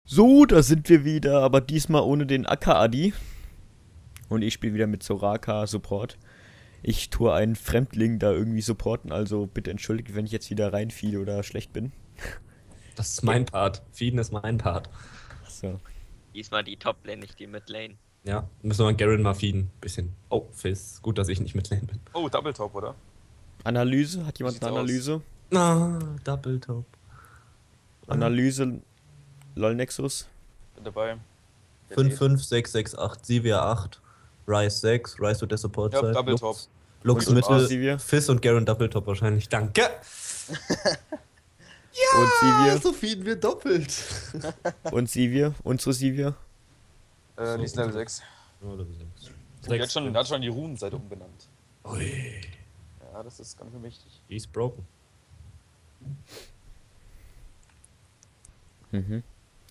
So, da sind wir wieder, aber diesmal ohne den Akka-Adi. Und ich spiele wieder mit Soraka Support. Ich tue einen Fremdling da irgendwie supporten, also bitte entschuldigt, wenn ich jetzt wieder reinfiele oder schlecht bin. Das ist mein Part. Feeden ist mein Part. So. Diesmal die Top-Lane, nicht die Mid-Lane. Ja, müssen wir Garen mal feeden. Bisschen. Oh, Fizz. Gut, dass ich nicht mit Lane bin. Oh, Double Top, oder? Analyse, hat jemand sieht's eine Analyse? Ah, Double Top. Analyse, LOL Nexus. Bin dabei. 5, 5, 6, 6, 8, Sivir 8, Ryze 6, Ryze wird der Support Ja, sein. Double Top. Lux Und Mitte, Sivir? Fizz und Garen Double Top wahrscheinlich. Danke. Und Sivir. so feeden wir doppelt. Und Sivir. Unsere Sivir. Die ist Level 6. Die hat schon die Runenseite umbenannt. Ui, Ja, das ist ganz schön wichtig. die ist broken. Mhm.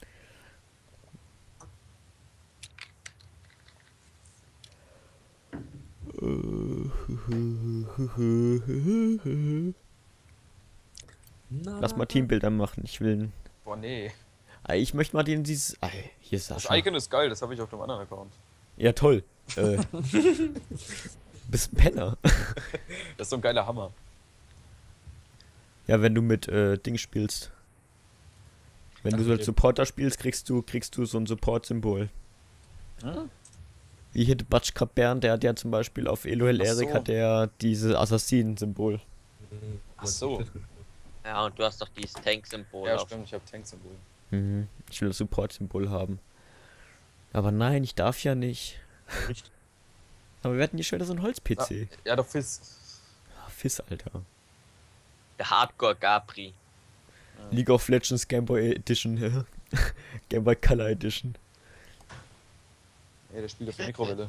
Lass mal Teambilder machen. Ich will. Boah, nee. Ich möchte mal dieses. Hier ist Das Sascha. Icon ist geil, das habe ich auf dem anderen Account. Ja, toll. Bist ein Penner. Das ist so ein geiler Hammer. Ja, wenn du mit Ding spielst. Wenn du so als Supporter spielst, kriegst du so ein Support-Symbol. Hm? Wie hier der Batschka Bern, der hat ja zum Beispiel auf Elohel Ach so. Erik hat der dieses Assassinen-Symbol. Ach so. Ja, und du hast doch dieses Tank-Symbol Ja, auf. stimmt, ich habe Tank-Symbol. Mhm. Ich will das Support-Symbol haben. Aber nein, ich darf ja nicht. Ja, richtig. Aber wir hatten hier schon wieder so ein Holz-PC. Ja, doch Fizz. Fiss, Alter. Der Hardcore Gabri. League of Legends Game Boy Edition. Game Boy Color Edition. Ja, der spielt auf der Mikrowelle.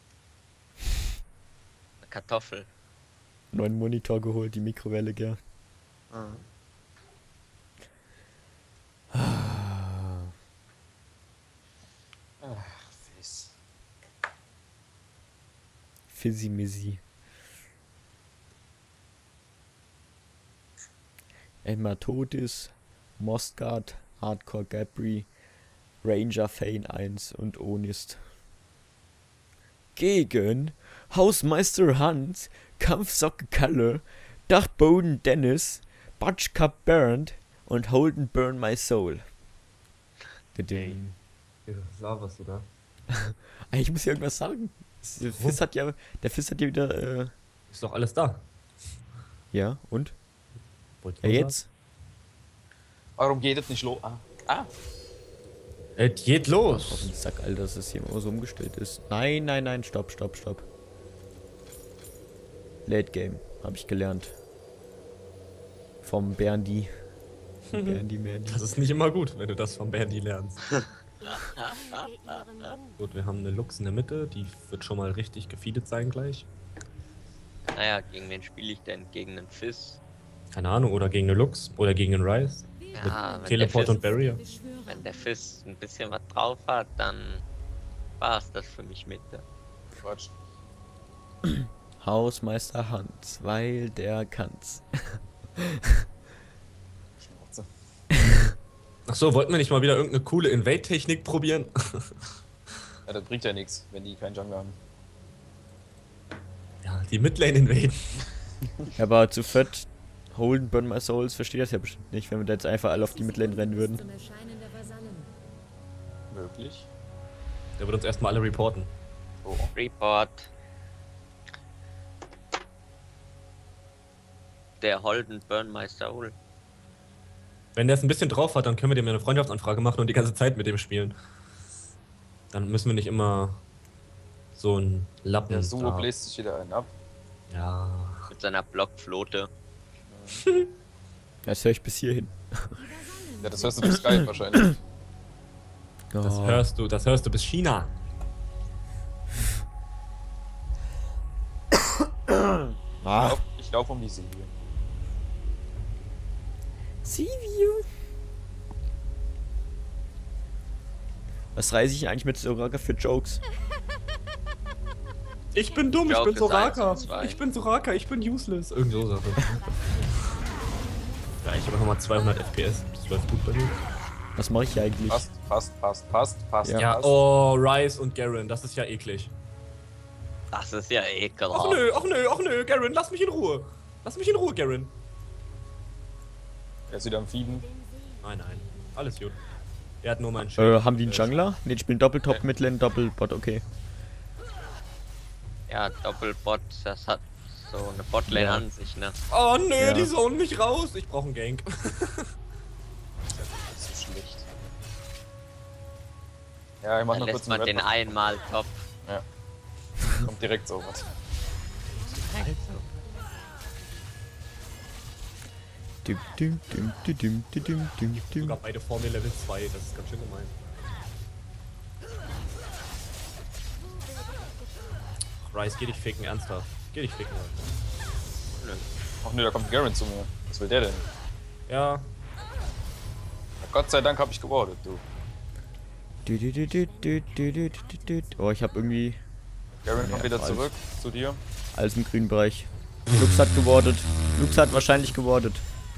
Eine Kartoffel. Neuen Monitor geholt, die Mikrowelle, gell. Ach, Fizz. Fizzy Mizzy. Hämatotis, Mostgard, Hardcore Gabri, Ranger Fane 1 und Onist. Gegen Hausmeister Hans, Kampfsocke Kalle, Dachboden Dennis, Batschka Bernd und Holden Burn My Soul. Ding. Laberst du da? Ich muss ja irgendwas sagen. Der Fizz hat ja wieder, Ist doch alles da. ja, und? Wollt Ja, ihr jetzt? Warum geht das nicht los? Ah. Es geht Auf los. den Sack, Alter, dass es hier immer so umgestellt ist. Nein, nein, nein, stopp. Late Game, habe ich gelernt. Vom Berndi. Berndi. Das ist nicht immer gut, wenn du das von Bandy lernst. Gut, wir haben eine Lux in der Mitte, die wird schon mal richtig gefeedet sein gleich. Naja, gegen wen spiele ich denn? Gegen einen Fizz? Keine Ahnung, oder gegen eine Lux oder gegen einen Ryze. Ja, Teleport und Barrier. wenn der Fizz ein bisschen was drauf hat, dann war es das für mich mit. Quatsch. Hausmeister Hans, weil der kann's. Schnauze. Achso, wollten wir nicht mal wieder irgendeine coole Invade-Technik probieren? Ja, das bringt ja nichts, wenn die keinen Jungler haben. Ja, die Midlane invaden. Ja, aber zu fett Holden Burn My Souls versteht das ja bestimmt nicht, wenn wir da jetzt einfach alle auf die Midlane rennen würden. Möglich. Der wird uns erstmal alle reporten. Oh. Report. Der Holden Burn My Soul. Wenn der es ein bisschen drauf hat, dann können wir dem ja eine Freundschaftsanfrage machen und die ganze Zeit mit dem spielen. Dann müssen wir nicht immer so ein Lappen. Der Suo da- bläst sich wieder einen ab. Ja. Mit seiner Blockflote. Das höre ich bis hierhin. Ja, das hörst du bis Skype wahrscheinlich. Das Oh. hörst du bis China. Ah, Ich lauf um die Säge. Sivio. Was reiße ich eigentlich mit Soraka für Jokes? Ich bin dumm, ich Joke bin ist Soraka. 1 und 2. Ich bin Soraka, ich bin useless. Irgend so Sache. Ja, ich habe nochmal 200 FPS. Das läuft gut bei mir. Was mache ich hier eigentlich? Passt. Passt. Ja. Passt. Oh, Rice und Garen, das ist ja eklig. Das ist ja ekelhaft. Ach nö, Garen, lass mich in Ruhe. Lass mich in Ruhe, Garen. Er ist wieder am Feeden. Nein, alles gut. Er hat nur meinen Schild. Haben die einen Jungler? Ne, die spielen Doppeltop, Midlane, Doppelbot, okay. Ja, Doppelbot, das hat so eine Botlane an sich, ne? Oh nö, Ja. die zone mich raus. Ich brauche einen Gank. Das ist so schlecht. Ja, ich mach Dann noch kurz lässt man einen den Red einmal top. Ja. Kommt direkt so was. Sogar beide vor mir Level 2, das ist ganz schön gemein. Rice, geh dich ficken, ernsthaft. Geh dich ficken, Alter. Ach ne, da kommt Garen zu mir. Was will der denn? Ja, Ja, Gott sei Dank hab ich gewartet, du. Oh, ich hab irgendwie Garen kommt wieder alles. zurück zu dir. alles im grünen Bereich. Lux hat gewartet. Lux hat wahrscheinlich gewartet.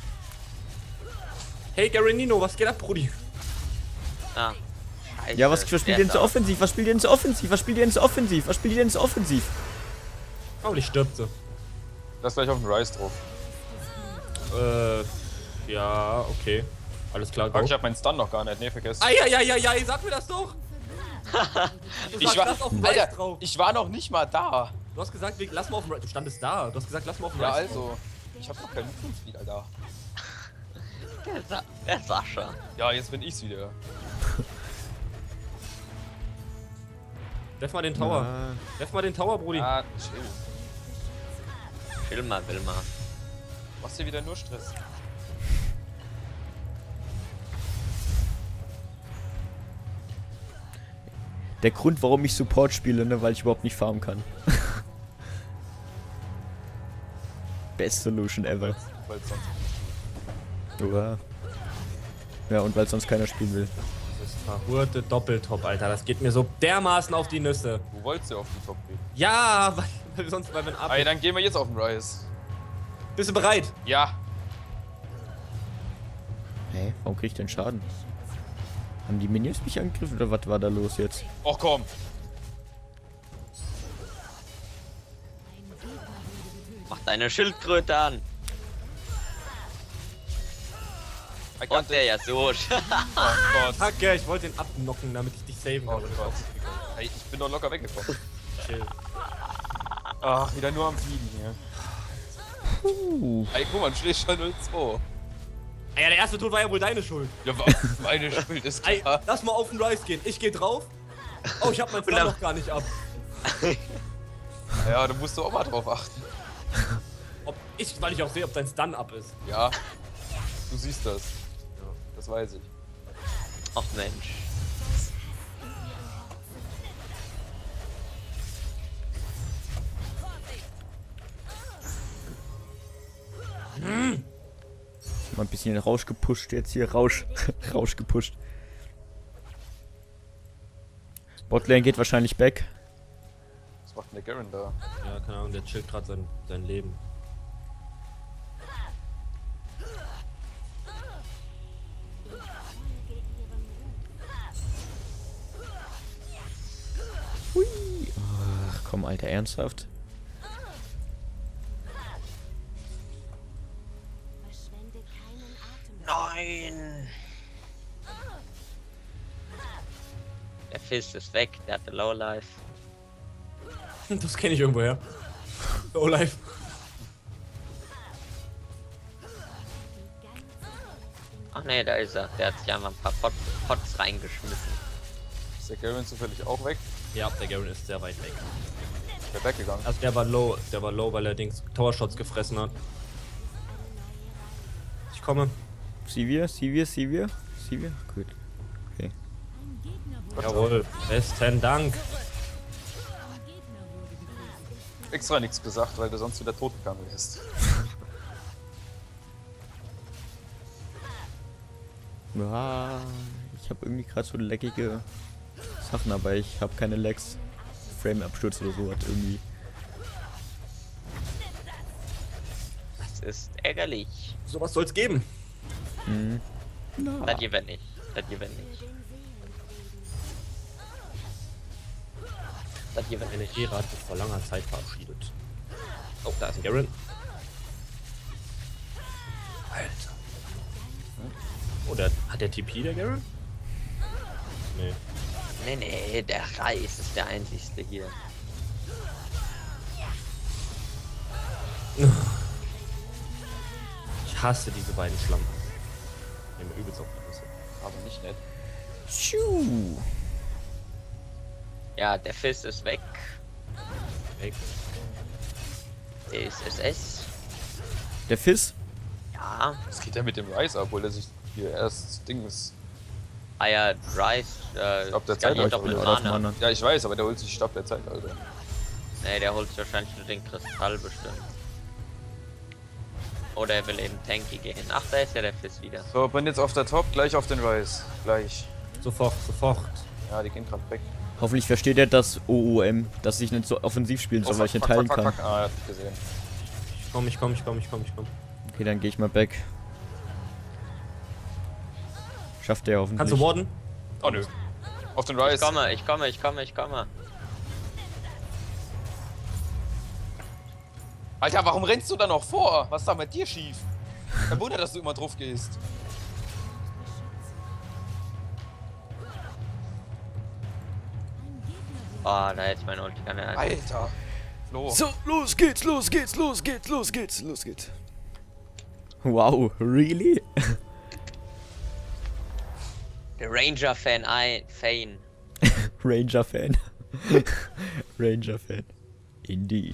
hey Garenino, was geht ab, Brudi? Ah, scheiße. Ja, was spielt ihr denn so offensiv? Was spielt ihr denn so offensiv? Was spielt ihr denn so offensiv? Was spielt ihr denn so offensiv? Oh, die stirbt sie. Lass gleich auf den Rice drauf. Ja, okay. Alles klar, go. Fuck, ich hab meinen Stun noch gar nicht. Ne, vergessen. Eieieiei, sag mir das doch! Du Ich sagst, lass auf den Rice Alter, drauf. ich war noch nicht mal da. Du hast gesagt, lass mal auf den Rice. Du standest da. Du hast gesagt, lass mal auf den Ja, Rice drauf. also. Ich hab noch keinen Fußspiel, Alter. Der Sascha. Ja, jetzt bin ich's wieder. Def mal den Tower. Ja. Def mal den Tower, Brudi. Ah, chill. Chill mal, Wilma. Machst hier wieder nur Stress. Der Grund, warum ich Support spiele, ne, weil ich überhaupt nicht farmen kann. Best Solution ever. Weil sonst. Oder? Ja, und weil sonst keiner spielen will. Das ist verhurte Doppeltop, Alter. Das geht mir so dermaßen auf die Nüsse. Wo wolltest du auf die Top gehen? Ja, weil sonst, weil wir ab. Ey, dann gehen wir jetzt auf den Rice. Bist du bereit? Ja. Hä? Warum krieg ich denn Schaden? Haben die Minions mich angegriffen oder was war da los jetzt? Och komm. Mach deine Schildkröte an. Ich Und der ja so. Oh Gott. Hacke, ich wollte den abknocken, damit ich dich saven Oh kann. Gott. Hey, ich bin doch locker weggekommen. Chill. Ach, wieder nur am Fliegen hier. Ey, guck mal, steht schon 0-2. Ey, ja, der erste Tod war ja wohl deine Schuld. Ja, meine Schuld ist Ey, klar. lass mal auf den Rice gehen. Ich geh drauf. Oh, ich hab meinen Stun noch gar nicht ab. Ja, da musst du auch mal drauf achten. Weil ich auch sehe, ob dein Stun ab ist. Ja, du siehst das. Das weiß ich. Ach Mensch. Mal ein bisschen Rausch gepusht jetzt hier. Rausch gepusht. Botlane geht wahrscheinlich back. Was macht denn der Garen da? Ja, keine Ahnung, der chillt gerade sein Leben. Hui. Ach komm, Alter, ernsthaft? Nein! Der Fist ist weg, der hatte Lowlife. Das kenne ich irgendwoher. Oh, live. Ach nee, da ist er. Der hat sich einfach ein paar Pots reingeschmissen. Ist der Garen zufällig auch weg? Ja, der Garen ist sehr weit weg. Der weggegangen. Also der war low, weil er Dings Tower Shots gefressen hat. Ich komme. Sivir? Gut. Okay. Jawohl. Besten Dank. Extra nichts gesagt, weil du sonst wieder tot gegangen wärst. Ja, ich habe irgendwie gerade so leckige Sachen, aber ich habe keine Lags. Frame-Absturz oder so hat irgendwie. Das ist ärgerlich. Sowas soll's geben. Mhm. Das gewinne ich. Das gewinne ich. das hier weg. Eine Ära hat sich vor langer Zeit verabschiedet. Oh, da ist ein Garen. Alter. Oh, hat der TP, der Garen? Nee. Nee, der Reis ist der einzigste hier. Ich hasse diese beiden Schlampen. Nehmen wir übelst auf die Nüsse. Aber nicht nett. Tschu. Ja, der Fizz ist weg. Weg. Der ist SS. Der Fizz? Ja. Was geht der mit dem Rice ab, obwohl er sich hier erst das Ding ist. Ah ja, Rice. Ich glaub, der skaliert Zeitalter doch mit oder auf dem Mana. anderen. Ja, ich weiß, aber der holt sich Stab der Zeit, Alter. Nee, der holt sich wahrscheinlich nur den Kristall bestimmt. Oder er will eben tanky gehen. Ach, da ist ja der Fizz wieder. So, bin jetzt auf der Top, gleich auf den Rice. Gleich. Sofort. Ja, die gehen gerade weg. Hoffentlich versteht er das OOM, dass ich nicht so offensiv spielen soll, weil ich nicht teilen kann. Ah, er hat mich gesehen. Ich komm. Okay, dann gehe ich mal back. Schafft er hoffentlich. Kannst du warden? Oh nö. Auf den Rice. Ich komme. Alter, warum rennst du da noch vor? Was ist da mit dir schief? Kein Wunder, dass du immer drauf gehst. Oh, da hätte ich meine Ulti gerne. Alter. Flo. So, los geht's. Wow, really? Der Ranger-Fan, Fane. Ranger-Fan. Ranger-Fan. Indeed.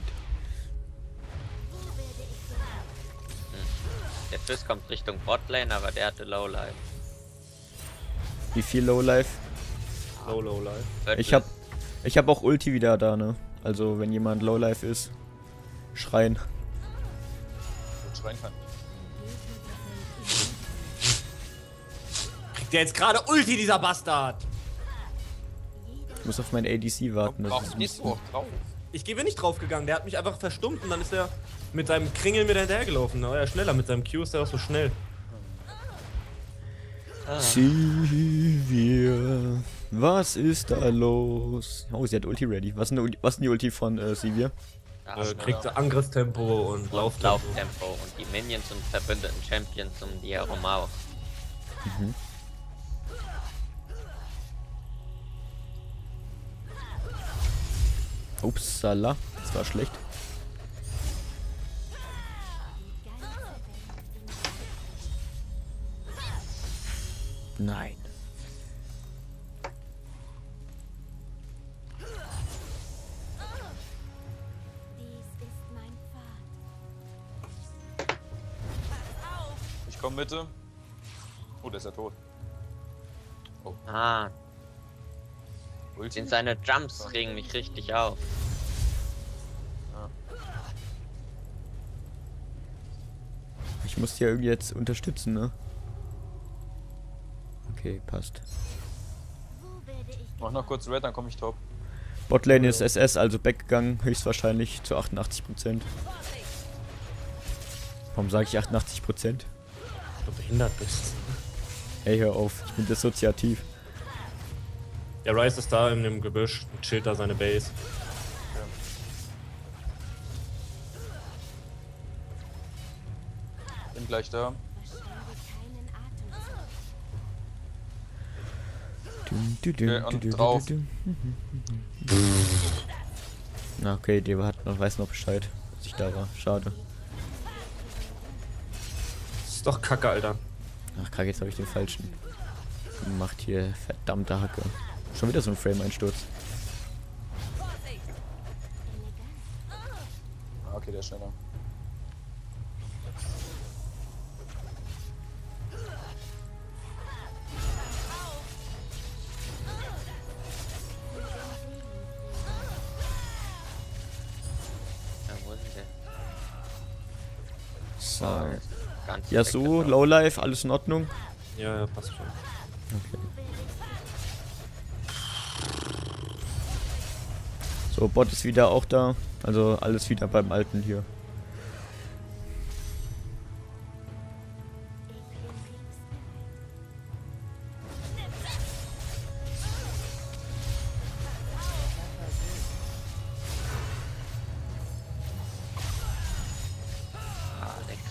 Der Fizz kommt Richtung Botlane, aber der hatte Lowlife. Wie viel Lowlife? Low life. Ich hab auch Ulti wieder da, ne? Also, wenn jemand Lowlife ist, schreien. Und schreien kann. Kriegt der jetzt gerade Ulti, dieser Bastard? Ich muss auf mein ADC warten. Warum Das ist gehst du auch drauf? Ich bin nicht draufgegangen, der hat mich einfach verstummt und dann ist er mit seinem Kringel mir hinterhergelaufen. Da war er schneller, mit seinem Q ist er auch so schnell. Sivir, was ist da los? Oh, sie hat Ulti ready. Was ist denn die Ulti von Sivir? Kriegt Angriffstempo und Lauftempo. Lauftempo und die Minions und verbündeten Champions um die herum auch. Mhm. Upsala, das war schlecht. Nein. Ich komm Mitte. Oh, der ist ja tot. Ah, Ulti? seine Jumps regen mich richtig auf. Ich muss die ja irgendwie jetzt unterstützen, ne? Okay, passt. Mach noch kurz Red, dann komm ich top. Botlane ist SS, also backgegangen, höchstwahrscheinlich zu 88%. Warum sage ich 88%? Weil du behindert bist. Ey, hör auf, ich bin dissoziativ. Der Rice ist da in dem Gebüsch und chillt da seine Base. Bin gleich da. Okay, und drauf. Na okay, der weiß noch Bescheid, dass ich da war. Schade. Das ist doch Kacke, Alter. Ach krass, jetzt habe ich den falschen. Macht hier verdammte Hacke. Schon wieder so ein Frame-Einsturz. Ah, okay, der ist schneller. Ja, wo ist der? So. Ganz Ja, so, Lowlife, alles in Ordnung. Ja, passt schon. Okay. So, Bot ist wieder auch da. Also alles wieder beim Alten hier.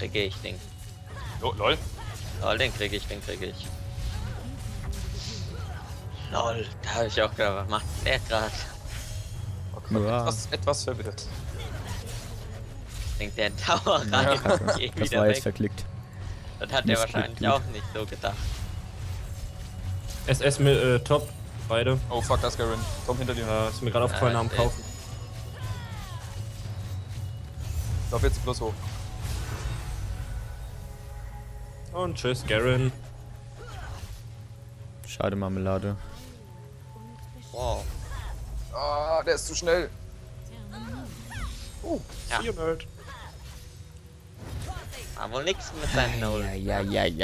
kriege ich, den. Lol. Lol, den kriege ich. Lol, da habe ich auch gedacht, was macht der gerade? Okay, Ja. etwas verwirrt. Denkt der in Tower rein Ja. und geht Das wieder war jetzt weg. verklickt. Das hat der Mist, wahrscheinlich gut. auch nicht so gedacht. SS mit Top, beide. Oh fuck, das ist Garen. Komm hinter dir. Ist mir gerade aufgefallen am okay. Kaufen. Ich lauf jetzt bloß hoch. Und tschüss, Garen. Schade, Marmelade. Wow. Ah, der ist zu schnell. Ja. See you, Nerd. War wohl nix mit seinem Null. Ja.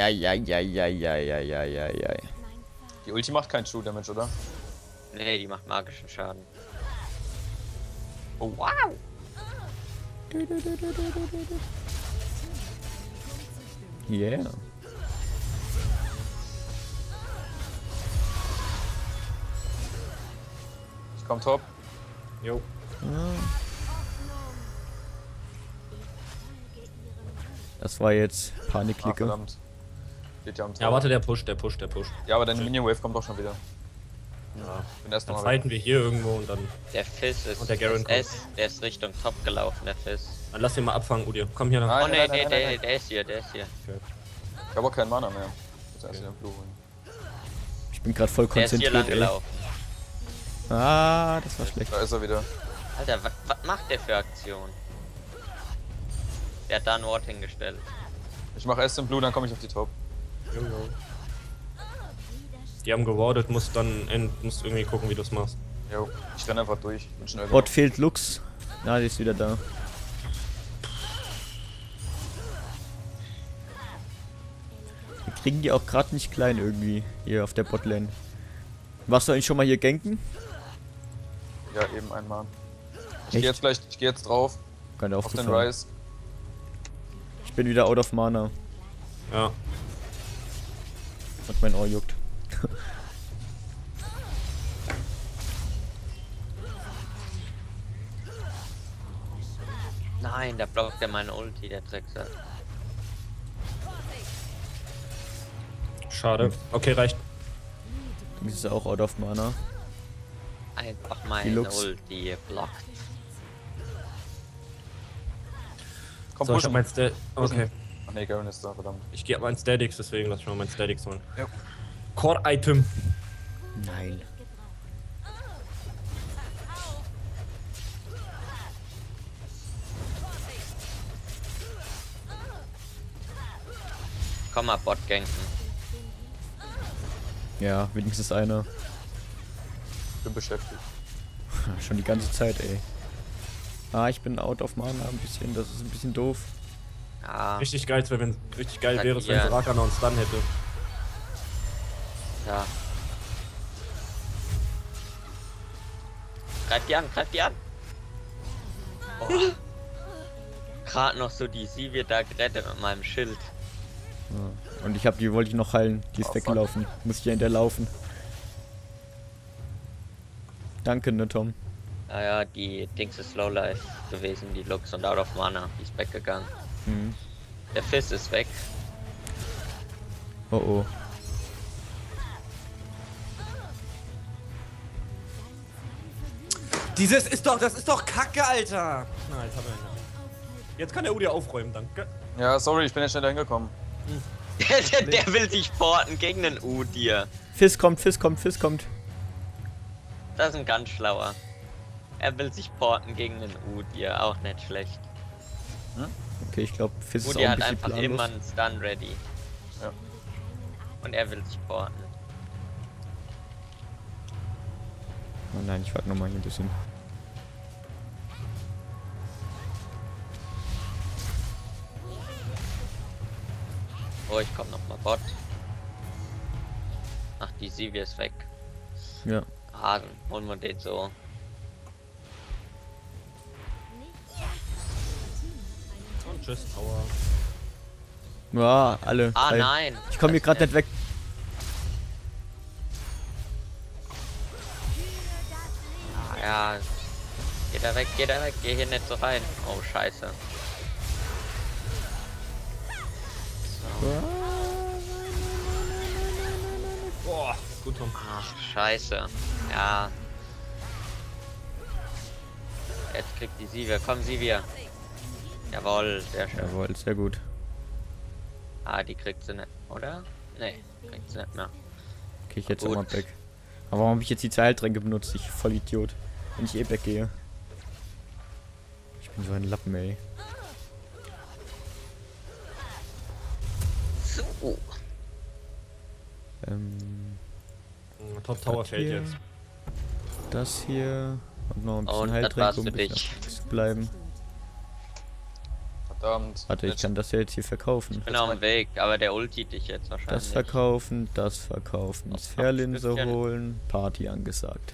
Die Ulti macht keinen True Damage, oder? Nee, die macht magischen Schaden. Oh. Wow. Yeah. Ich komm top. Jo. Das war jetzt Ah, Panikklicke. verdammt. Geht ja um Ja, warte, der pusht. Ja, aber deine Minion Wave kommt doch schon wieder. Ja. Bin erst Dann noch mal weg. fighten wir hier irgendwo und dann Der Fizz ist Und der Garen SS, der ist Richtung Top gelaufen, der Fizz. lass den mal abfangen, Udir. Komm hier nach. Nein, Oh nee, nein, nein, nein, nein. der ist hier. Ich hab auch keinen Mana mehr. Muss erst wieder Blue holen. Ich bin gerade voll Der ist hier lang konzentriert, ey. gelaufen. Ah, das war schlecht. Da ist er wieder. Alter, was macht der für Aktion? Der hat da ein Wort hingestellt. Ich mach erst den Blue, dann komme ich auf die Top. Jo. Die haben gewardet, musst irgendwie gucken, wie du es machst. Jo, ich renn einfach durch. Bin schnell Bot fehlt Lux. Na, die ist wieder da. Wir kriegen die auch gerade nicht klein irgendwie hier auf der Botlane. Warst du eigentlich schon mal hier ganken? Ja, eben einmal. Ich Echt? geh jetzt gleich, ich geh jetzt drauf. Keine Auf den aufgefallen. Rise. Ich bin wieder out of Mana Ja. und mein Ohr juckt. Nein, da blockt er meine Ulti, der Drecksack. Schade. Okay, reicht. Du bist auch out of Mana. Einfach meine Lux. Ulti blockt. Komm, So, ich hab pushen. mein Okay. Ach nee, Garen ist da, verdammt. Ich geh ab meinen Statics, deswegen lass ich mal meinen Statics holen. Ja. Core-Item. Nein. Komm mal, Bot ganken. Ja, wenigstens einer. Bin beschäftigt. Schon die ganze Zeit, ey. Ah, ich bin out of Mana ein bisschen. Das ist ein bisschen doof. Ja, Richtig geil wäre, wenn es Ja. Soraka noch einen Stun hätte. ja. Greif die an! Oh. Gerade noch so die Sivir da gerettet mit meinem Schild. Ja. Und die wollte ich noch heilen. Die ist Oh, weggelaufen. Muss ich ja hinterlaufen. Danke, ne Tom. Naja, die Dings ist Lowlife gewesen, die Lux und out of Mana. Die ist weggegangen. Mhm. Der Fizz ist weg. Oh oh. Das ist doch Kacke, Alter! Na, jetzt haben wir ihn. Jetzt kann der Udir aufräumen, danke. Ja, sorry, ich bin jetzt schnell hingekommen. Der will sich porten gegen den Udir. Fizz kommt. Das ist ein ganz schlauer. Er will sich porten gegen den Udir, auch nicht schlecht. Okay, ich glaube, Fizz ist auch Udir ein hat bisschen einfach planlos. immer einen Stun ready. Ja. Und er will sich porten. Oh nein, ich warte nochmal hier ein bisschen. Oh, ich komm noch mal Bot. Ach, die Sivir ist weg. Ja. Ah, dann holen wir den so. Und tschüss, Tower. Ja, alle. Ah, drei. nein. Ich komme hier Das gerade nicht weg. Ah, ja. Geh da weg, geh hier nicht so rein. Oh, scheiße. Gut, Tom. Ach, scheiße. Ja. Jetzt kriegt die Sivir. Komm, Sivir. Jawohl, sehr schön. Jawohl, sehr gut. Ah, die kriegt sie nicht, oder? Nee, kriegt sie nicht mehr. Okay, ich jetzt Gut. auch mal weg. Aber warum habe ich jetzt die Zeiltränke benutzt? Ich voll Idiot. Wenn ich eh weggehe. Ich bin so ein Lappen, ey. So. Top Tower fällt hier. jetzt. Das hier. Und noch ein bisschen Und das Heiltränke, war's um für ein bisschen dich. auf Fuß zu bleiben. Verdammt. Warte, ich kann das ja jetzt hier verkaufen. Ich bin auf dem Weg, aber der ulti dich jetzt wahrscheinlich. Das verkaufen, das verkaufen. Auf Sphärlinse Stückchen. holen. Party angesagt.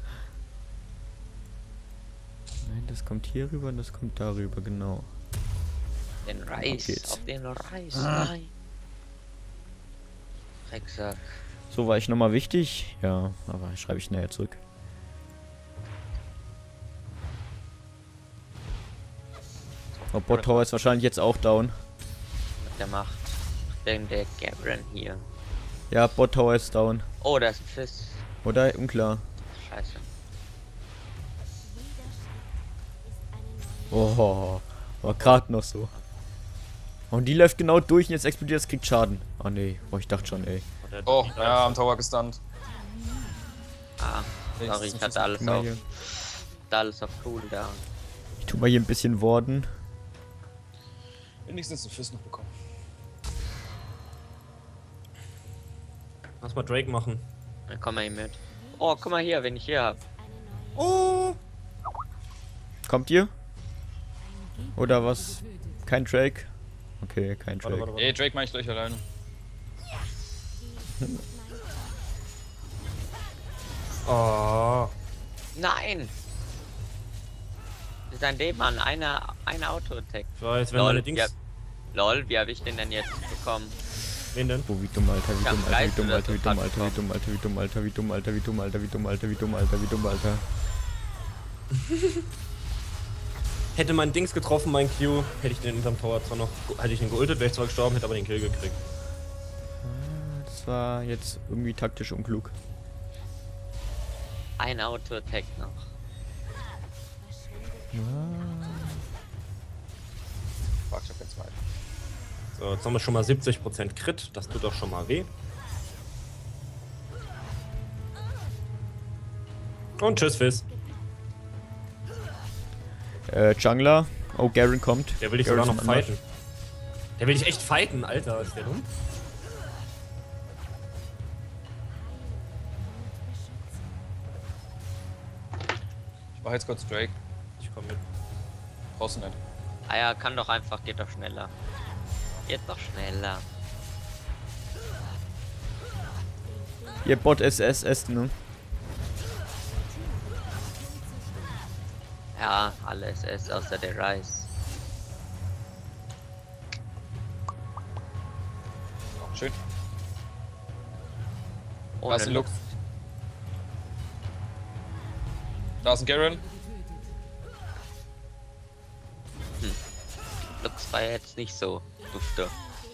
Nein, das kommt hier rüber und das kommt darüber, genau. Den Ab Reis, geht's. auf den Reis, nein. Drecksack. So, war ich nochmal wichtig? Ja, aber schreibe ich nachher zurück. Oh, Bot Tower ist wahrscheinlich jetzt auch down. Was der macht. Denn der Garen hier. Ja, Bot Tower ist down. Oh, da ist ein Fizz. Oder? Unklar. Scheiße. Oh, war gerade noch so. Und die läuft genau durch und jetzt explodiert, es kriegt Schaden. Oh nee, oh ich dachte schon, ey. Oh, ja, am Tower gestunt. Ah, sorry, ich hatte alles Guck mal auf. hier. Alles auf Cooldown. Ich tu mal hier ein bisschen Warden. Wenigstens einen Fizz noch bekommen. Lass mal Drake machen. Dann komm mal hier mit. Oh, guck mal hier, wen ich hier hab. Kommt ihr? Oder was? Kein Drake? Okay, kein Drake. Warte. Ey, Drake mach ich gleich alleine. Oh. Nein! Das ist ein Leben, eine Auto-Attack. Ich weiß, wenn meine Dings. Lol, wie hab ich den denn jetzt bekommen? Wen denn? Oh, wie dumm, Alter, wie Ja, dumm, Alter, wie dumm, Geist Alter, wie oder dumm, so Alter, wie dumm, Alter, wie dumm, Alter, wie dumm, Alter, wie dumm, Alter, wie dumm, Alter, wie dumm, Alter, wie dumm, Alter, wie dumm, Alter. Hätte mein Dings getroffen, mein Q, hätte ich den hinterm Tower zwar noch, hätte ich ihn geultet, wäre ich zwar gestorben, hätte aber den Kill gekriegt. Das war jetzt irgendwie taktisch unklug. Ein Auto-Attack noch. Fuck, ich hab jetzt mal. So, jetzt haben wir schon mal 70% Crit, das tut doch schon mal weh. Und tschüss, Fizz. Jungler. Oh, Garen kommt. Der will dich Garen sogar ist noch am Anmarsch. fighten. Der will dich echt fighten, Alter, ist der dumm? Ich mach jetzt kurz Drake. Ich komm mit. Brauchst du nicht. Ah ja, kann doch einfach, geht doch schneller. Geht doch schneller. Ihr Bot SS, ne? Ja, alles ist außer der Reis. Oh, schön. Da Ohne ist ein Lux. Da ist ein Garen. Lux war jetzt nicht so dufte.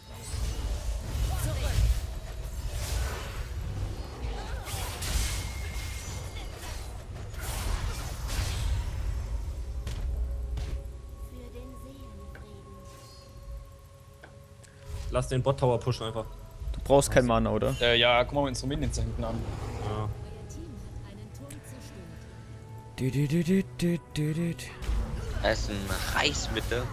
Lass den Bot Tower pushen einfach. Du brauchst kein Mana, oder? Ja, guck mal unsere Minions da hinten an. Ja. Da ist ein Reis Mitte.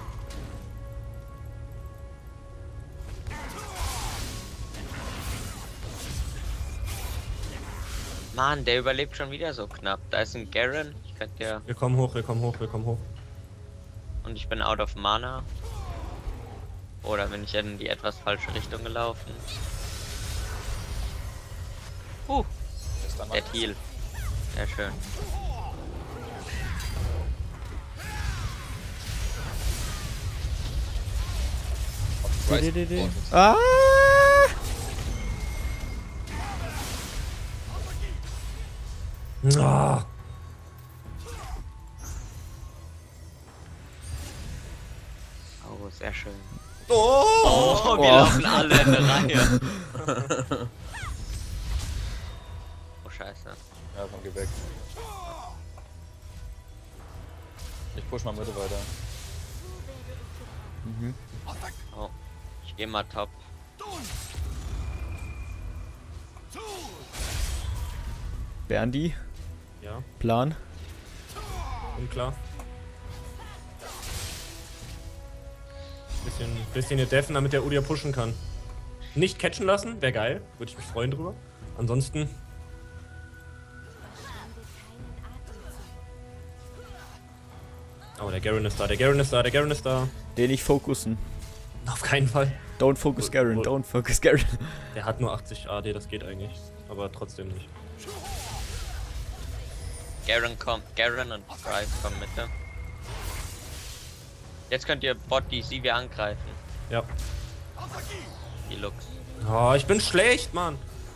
Mann, der überlebt schon wieder so knapp. Da ist ein Garen. Ich könnte ja. Wir kommen hoch, wir kommen hoch, wir kommen hoch. Und ich bin out of Mana. Oder bin ich in die etwas falsche Richtung gelaufen? Ist dann Der Heal. Sehr schön. Ah! Ah. Oh, sehr schön. Oh! Oh, wir laufen alle in der Reihe. scheiße. Ja, komm, geh weg. Ich push mal Mitte weiter. Mhm. Oh, ich geh mal top. Berndi, Ja, Plan. unklar. Bisschen hier deffen, damit der Udyr pushen kann. Nicht catchen lassen, wäre geil. Würde ich mich freuen drüber. Ansonsten. Oh, der Garen ist da, der Garen ist da, der Garen ist da. Den nicht fokussen. Auf keinen Fall. Don't focus Garen, don't focus Garen. Der hat nur 80 AD, das geht eigentlich. Aber trotzdem nicht. Garen und Price kommen Mitte. Jetzt könnt ihr Bot die Sivir angreifen. Ja. Die Lux. Oh, ich bin schlecht, Mann.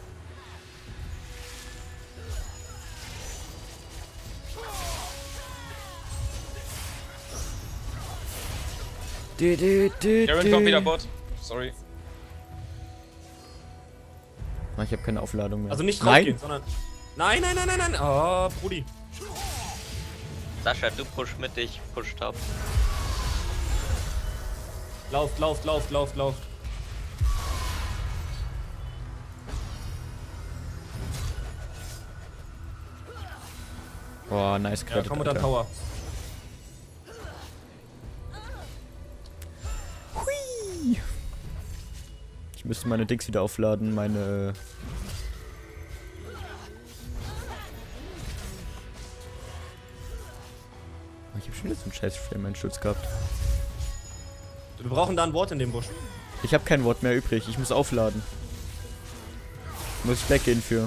Garen kommt wieder Bot. Sorry. Ich habe keine Aufladung mehr. Also nicht Nein. rausgehen, sondern... Nein, nein, nein, nein, nein. Oh, Brudi. Sascha, du push mit, ich push top. Lauft, lauft, lauft, lauft, lauft. Boah, nice Ja, Credit, komm mit der Alter. Tower. Hui. Ich müsste meine Dings wieder aufladen, meine... Ich hab schon wieder so einen scheiß Flame-Schutz gehabt. Wir brauchen da ein Wort in dem Busch. Ich habe kein Wort mehr übrig, ich muss aufladen. Muss ich weggehen für.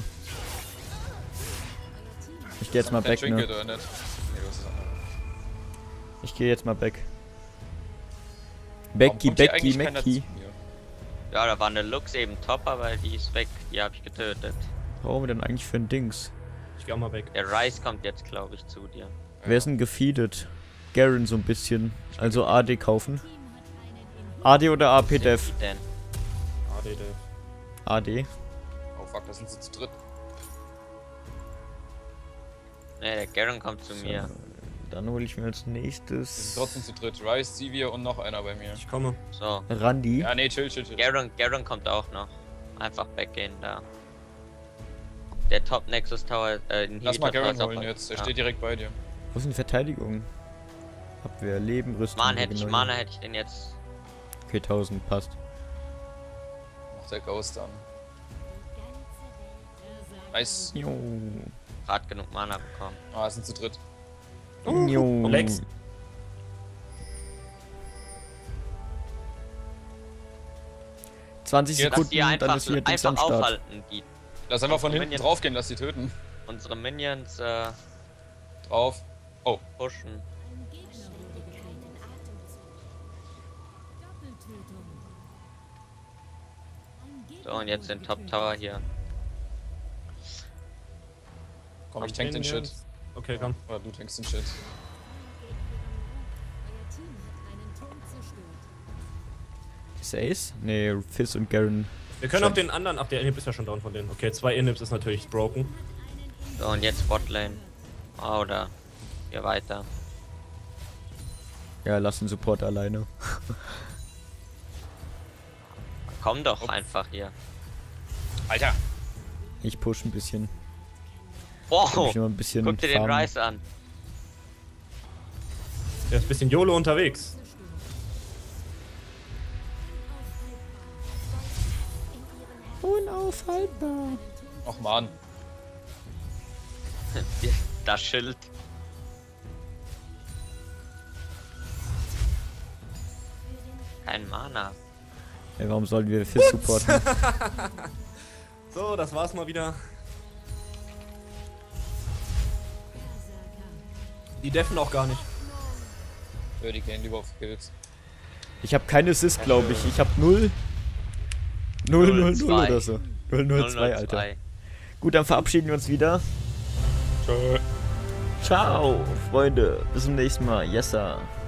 Ich gehe jetzt mal back, Trinket ne? oder nicht? Nee, du hast es andere. Ich gehe jetzt mal back. Warum Becky, kommt hier Becky, eigentlich keiner Becky. zu mir? Ja, da war eine Lux eben top, aber die ist weg. Die habe ich getötet. Was brauchen wir denn eigentlich für ein Dings? Ich geh auch mal weg. Der Rice kommt jetzt, glaube ich, zu dir. Wer ist denn gefeedet? Garen so ein bisschen. Also AD kaufen. AD oder AP Dev? Denn AD, der. AD. Oh fuck, da sind sie zu dritt. ne, der Garen kommt zu mir. Dann hole ich mir als Die sind nächstes trotzdem zu dritt. Rice, Sivir und noch einer bei mir. Ich komme. So, Randy. Ja, nee, chill. Garen kommt auch noch. Einfach weggehen da. Der Top Nexus Tower, den Lass mal Heater Garen Tower ist holen auch- jetzt, der ja. steht direkt bei dir. Wo ist denn die Verteidigung? Abwehr, Leben, Rüstung. Mana hätte ich Regeneration. den jetzt. Okay, 1000, passt. Macht der Ghost an. Nice. Jo. Grad genug Mana bekommen. Ah, es sind zu dritt. Jo. Lex. ...20 Jetzt. Lass die Sekunden, dann einfach, ist hier Dings einfach am Start. aufhalten. Die, Lass einfach von hinten Minions- draufgehen, lass die töten. unsere Minions Drauf. Oh, pushen. So, und jetzt den Top Tower hier. komm, ich tank den Shit. Okay, komm. Oder du tankst den Shit. Ist Ace? Nee, Fizz und Garen. Wir können auch den anderen. Ach, der Inhib ist ja schon down von denen. Okay, 2 Inhibs ist natürlich broken. So, und jetzt Botlane. Oh, oder hier weiter. Ja, lass den Support alleine. Komm doch einfach hier. Alter! Ich push ein bisschen. Wow! Ich noch ein bisschen Guck dir den farmen. Rice an. Der ist ein bisschen YOLO unterwegs. Unaufhaltbar. Och man. Das Schild. Kein Mana. Ey, warum sollten wir Fizz supporten? So, das war's mal wieder. Die deffen auch gar nicht. Ja, die gehen lieber auf Kills. Ich habe keine Assist, glaube ich. Ich habe 0. 0, 0, 0 0-2. oder so. 0, 0, 2, Alter. 002. Gut, dann verabschieden wir uns wieder. Tschö. Ciao, Freunde. Bis zum nächsten Mal. Yesa.